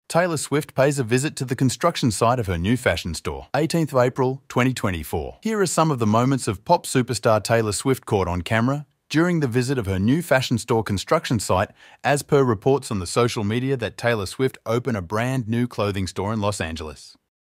Taylor Swift pays a visit to the construction site of her new fashion store, 18th of April 2024. Here are some of the moments of pop superstar Taylor Swift caught on camera during the visit of her new fashion store construction site, as per reports on the social media that Taylor Swift opened a brand new clothing store in Los Angeles.